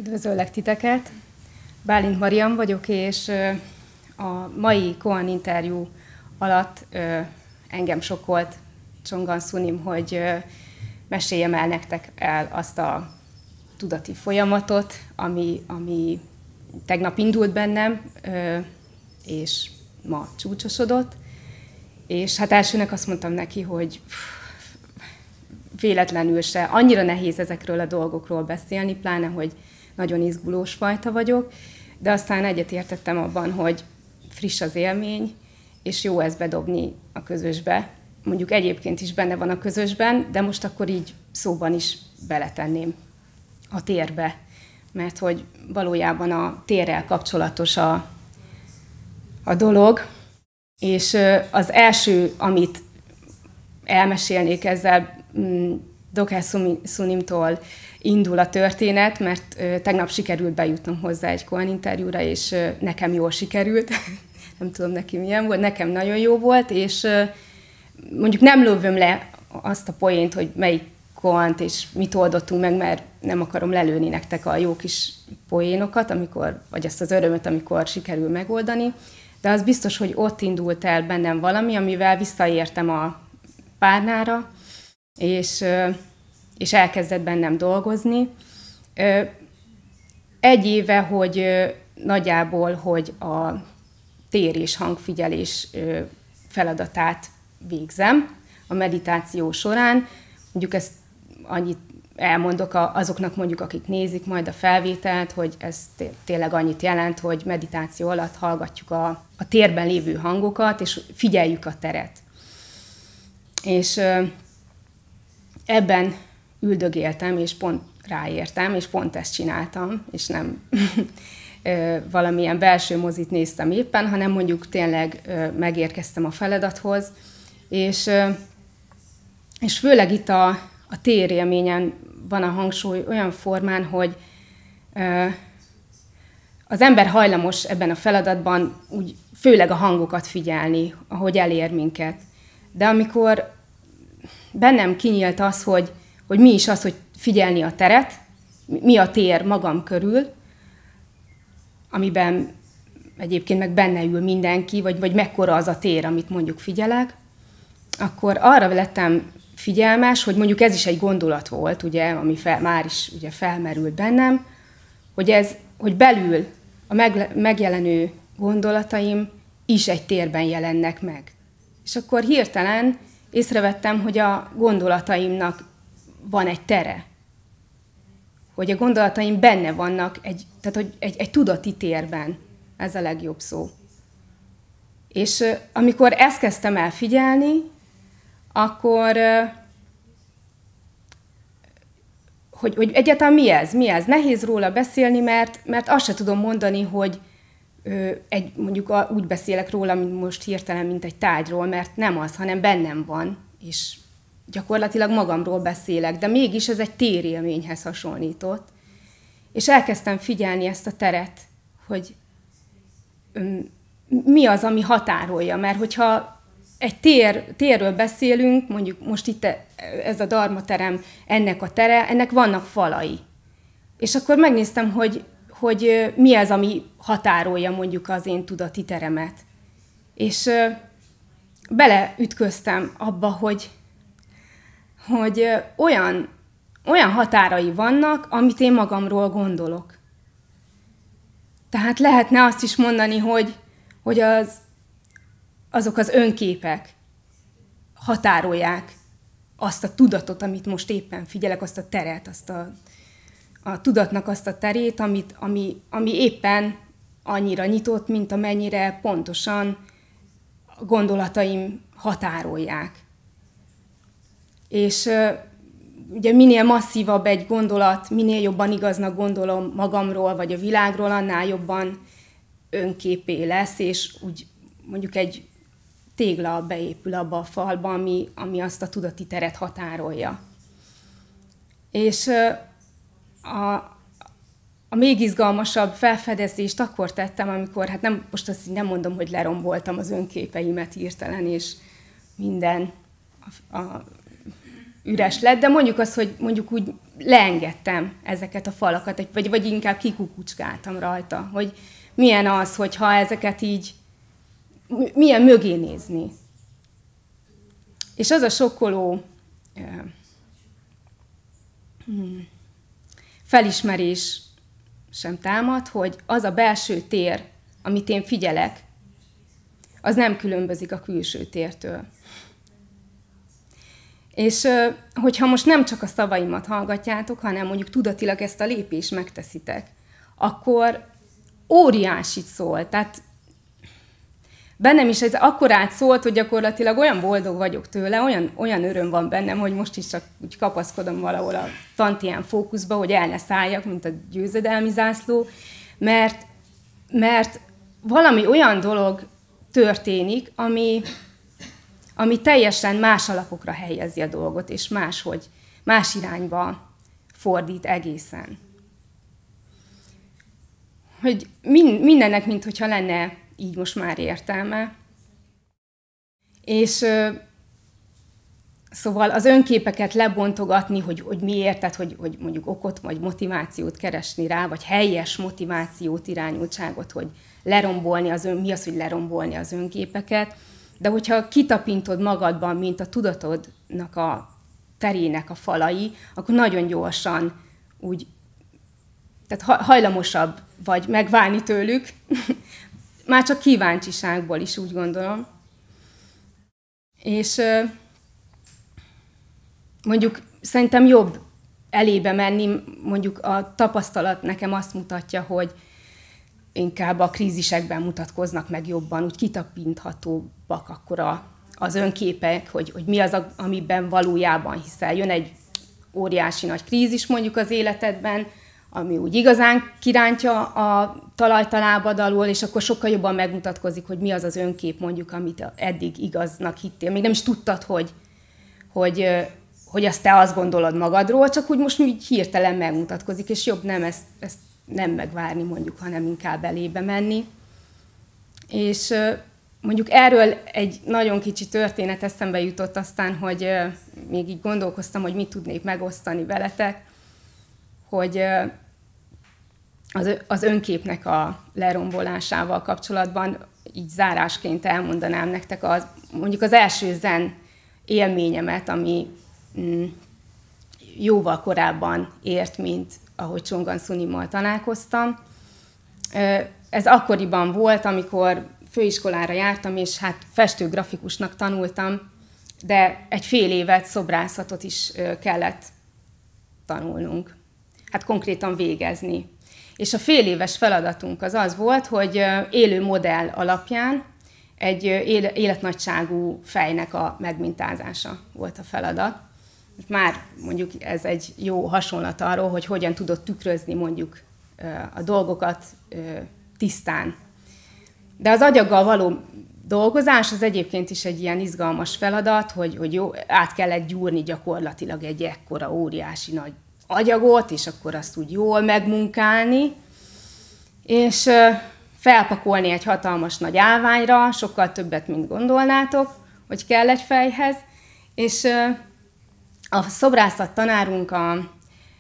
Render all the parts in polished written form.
Üdvözöllek titeket! Bálint Mariam vagyok, és a mai Koan interjú alatt engem sokkolt Csonggan Sunim, hogy meséljem el nektek azt a tudati folyamatot, ami tegnap indult bennem, és ma csúcsosodott. És hát elsőnek azt mondtam neki, hogy véletlenül se. Annyira nehéz ezekről a dolgokról beszélni, pláne, hogy nagyon izgulós fajta vagyok, de aztán egyetértettem abban, hogy friss az élmény, és jó ezt bedobni a közösbe. Mondjuk egyébként is benne van a közösben, de most akkor így szóban is beletenném a térbe, mert hogy valójában a térrel kapcsolatos a dolog. És az első, amit elmesélnék ezzel, Dokás Sunimtól indul a történet, mert tegnap sikerült bejutnom hozzá egy Koan interjúra, és nekem jól sikerült. Nem tudom neki milyen volt, nekem nagyon jó volt, és mondjuk nem lövöm le azt a poént, hogy melyik Koant és mit oldottunk meg, mert nem akarom lelőni nektek a jó kis poénokat, vagy azt az örömöt, amikor sikerül megoldani, de az biztos, hogy ott indult el bennem valami, amivel visszaértem a párnára, és elkezdett bennem dolgozni. Egy éve, hogy nagyjából, hogy a tér- és hangfigyelés feladatát végzem a meditáció során. Mondjuk ezt annyit elmondok azoknak, mondjuk, akik nézik majd a felvételt, hogy ez tényleg annyit jelent, hogy meditáció alatt hallgatjuk a térben lévő hangokat, és figyeljük a teret. És ebben üldögéltem, és pont ráértem, és pont ezt csináltam, és nem valamilyen belső mozit néztem éppen, hanem mondjuk tényleg megérkeztem a feladathoz, és főleg itt a térélményen van a hangsúly olyan formán, hogy az ember hajlamos ebben a feladatban úgy főleg a hangokat figyelni, ahogy elér minket. De amikor bennem kinyílt az, hogy mi is az, hogy figyelni a teret, mi a tér magam körül, amiben egyébként meg benne ül mindenki, vagy mekkora az a tér, amit mondjuk figyelek, akkor arra lettem figyelmes, hogy mondjuk ez is egy gondolat volt, ugye, ami már is ugye felmerült bennem, hogy belül a megjelenő gondolataim is egy térben jelennek meg. És akkor hirtelen észrevettem, hogy a gondolataimnak van egy tere. Hogy a gondolataim benne vannak, tehát hogy egy tudati térben. Ez a legjobb szó. És amikor ezt kezdtem el figyelni, akkor hogy egyáltalán mi ez? Mi ez? Nehéz róla beszélni, mert azt se tudom mondani, hogy mondjuk úgy beszélek róla, mint most hirtelen, mint egy tárgyról, mert nem az, hanem bennem van, és gyakorlatilag magamról beszélek, de mégis ez egy térélményhez hasonlított. És elkezdtem figyelni ezt a teret, hogy mi az, ami határolja, mert hogyha egy térről beszélünk, mondjuk most itt ez a Dharma terem, ennek a tere, ennek vannak falai. És akkor megnéztem, hogy mi az, ami határolja mondjuk az én tudati teremet. És beleütköztem abba, hogy olyan határai vannak, amit én magamról gondolok. Tehát lehetne azt is mondani, hogy azok az önképek határolják azt a tudatot, amit most éppen figyelek, azt a teret, a tudatnak azt a terét, ami éppen annyira nyitott, mint amennyire pontosan a gondolataim határolják. És ugye minél masszívabb egy gondolat, minél jobban igaznak gondolom magamról, vagy a világról, annál jobban önképé lesz, és úgy mondjuk egy tégla beépül abba a falba, ami azt a tudati teret határolja. És a még izgalmasabb felfedezést akkor tettem, amikor, hát most azt nem mondom, hogy leromboltam az önképeimet hirtelen, és minden üres lett, de mondjuk azt, hogy mondjuk úgy leengedtem ezeket a falakat, vagy inkább kikukucskáltam rajta, hogy milyen az, hogyha ezeket így, milyen mögé nézni. És az a sokkoló felismerés sem támad, hogy az a belső tér, amit én figyelek, az nem különbözik a külső tértől. És hogyha most nem csak a szavaimat hallgatjátok, hanem mondjuk tudatilag ezt a lépést megteszitek, akkor óriásit szól. Tehát bennem is ez akkorát szólt, hogy gyakorlatilag olyan boldog vagyok tőle, olyan öröm van bennem, hogy most is csak úgy kapaszkodom valahol a tantián fókuszba, hogy el ne szálljak, mint a győzedelmi zászló, mert valami olyan dolog történik, ami teljesen más alapokra helyezi a dolgot, és más irányba fordít egészen. Hogy mindennek, mintha lenne így most már értelme. És szóval az önképeket lebontogatni, hogy miért, tehát hogy mondjuk okot vagy motivációt keresni rá, vagy helyes motivációt, irányultságot, hogy lerombolni mi az, hogy lerombolni az önképeket. De hogyha kitapintod magadban, mint a tudatodnak a terének a falai, akkor nagyon gyorsan úgy, tehát hajlamosabb vagy megválni tőlük, már csak kíváncsiságból is, úgy gondolom. És mondjuk szerintem jobb elébe menni, mondjuk a tapasztalat nekem azt mutatja, hogy inkább a krízisekben mutatkoznak meg jobban, úgy kitapinthatóbbak akkor az önképek, hogy mi az, amiben valójában hiszel. Jön egy óriási nagy krízis mondjuk az életedben, ami úgy igazán kirántja a talajt a lábad alól, és akkor sokkal jobban megmutatkozik, hogy mi az az önkép mondjuk, amit eddig igaznak hittél. Még nem is tudtad, hogy azt te azt gondolod magadról, csak úgy most így hirtelen megmutatkozik, és jobb nem ezt nem megvárni mondjuk, hanem inkább elébe menni. És mondjuk erről egy nagyon kicsi történet eszembe jutott aztán, hogy még így gondolkoztam, hogy mit tudnék megosztani veletek, hogy az önképnek a lerombolásával kapcsolatban így zárásként elmondanám nektek mondjuk az első zen élményemet, ami jóval korábban ért, mint ahogy Csongan Szunimmal találkoztam. Ez akkoriban volt, amikor főiskolára jártam, és hát festő-grafikusnak tanultam, de egy fél évet szobrászatot is kellett tanulnunk. Hát konkrétan végezni. És a fél éves feladatunk az volt, hogy élő modell alapján egy életnagyságú fejnek a megmintázása volt a feladat. Már mondjuk ez egy jó hasonlat arról, hogy hogyan tudod tükrözni mondjuk a dolgokat tisztán. De az agyaggal való dolgozás az egyébként is egy ilyen izgalmas feladat, hogy jó, át kellett gyúrni gyakorlatilag egy ekkora óriási nagy agyagot, és akkor azt úgy jól megmunkálni, és felpakolni egy hatalmas nagy állványra, sokkal többet, mint gondolnátok, hogy kell egy fejhez, és a szobrászat tanárunk a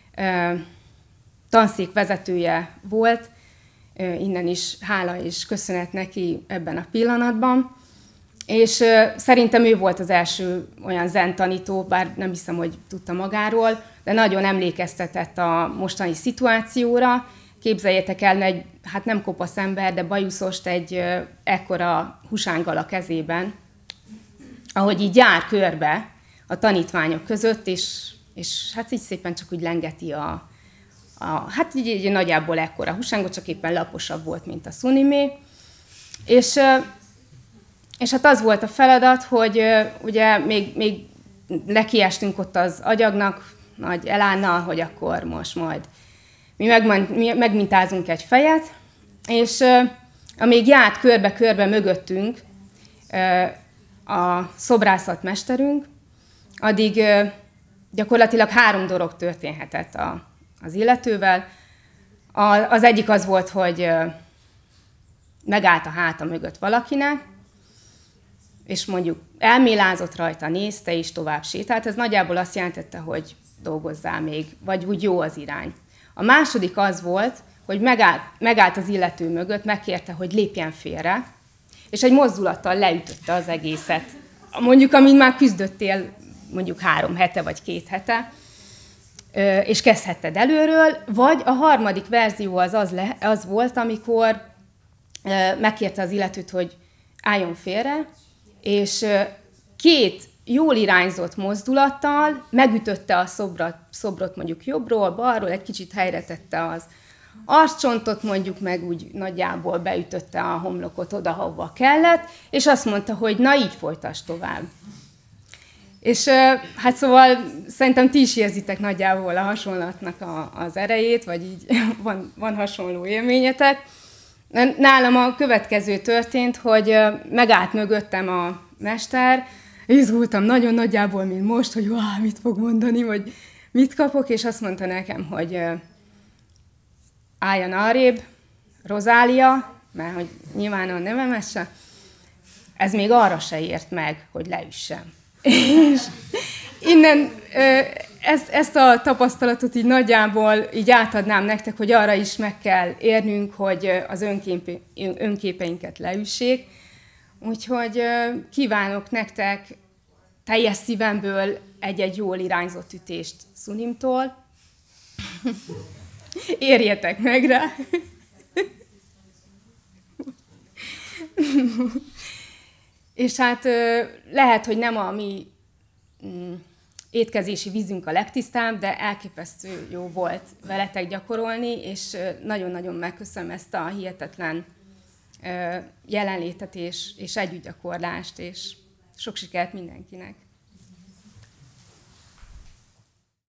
tanszék vezetője volt, innen is hála és köszönet neki ebben a pillanatban, és szerintem ő volt az első olyan zen tanító, bár nem hiszem, hogy tudta magáról, de nagyon emlékeztetett a mostani szituációra. Képzeljétek el, hát nem kopasz ember, de bajuszost egy ekkora húsánggal a kezében, ahogy így jár körbe a tanítványok között, és hát így szépen csak úgy lengeti hát így nagyjából ekkora húsángot, csak éppen laposabb volt, mint a Sunimé. És hát az volt a feladat, hogy ugye még nekiestünk ott az agyagnak, nagy elánnal, hogy akkor most majd mi megmintázunk egy fejet, és amíg járt körbe-körbe mögöttünk a szobrászatmesterünk, addig gyakorlatilag 3 dolog történhetett az illetővel. Az egyik az volt, hogy megállt a háta mögött valakinek, és mondjuk elmélázott rajta, nézte és tovább sétált, ez nagyjából azt jelentette, hogy dolgozzál még, vagy úgy jó az irány. A második az volt, hogy megállt az illető mögött, megkérte, hogy lépjen félre, és egy mozdulattal leütötte az egészet. Mondjuk, amin már küzdöttél mondjuk 3 hete vagy 2 hete, és kezdhetted előről, vagy a harmadik verzió az volt, amikor megkérte az illetőt, hogy álljon félre, és 2 jól irányzott mozdulattal megütötte a szobrot mondjuk jobbról, balról, egy kicsit helyre tette az arccsontot, mondjuk meg úgy nagyjából beütötte a homlokot oda, hova kellett, és azt mondta, hogy na így folytasd tovább. És hát szóval szerintem ti is érzitek nagyjából a hasonlatnak az erejét, vagy így van hasonló élményetek. Nálam a következő történt, hogy megállt mögöttem a mester, izgultam nagyon nagyjából, mint most, hogy mit fog mondani, vagy mit kapok, és azt mondta nekem, hogy álljon arrébb, Rozália, mert hogy nyilván a nevemes se, ez még arra se ért meg, hogy leüssem. És innen ezt a tapasztalatot így nagyjából így átadnám nektek, hogy arra is meg kell érnünk, hogy az önképeinket leüssék. Úgyhogy kívánok nektek teljes szívemből egy-egy jól irányzott ütést Szunimtól. Érjetek meg rá! És hát lehet, hogy nem a mi étkezési vízünk a legtisztább, de elképesztő jó volt veletek gyakorolni, és nagyon-nagyon megköszönöm ezt a hihetetlen jelenlétet és együttgyakorlást, és sok sikert mindenkinek!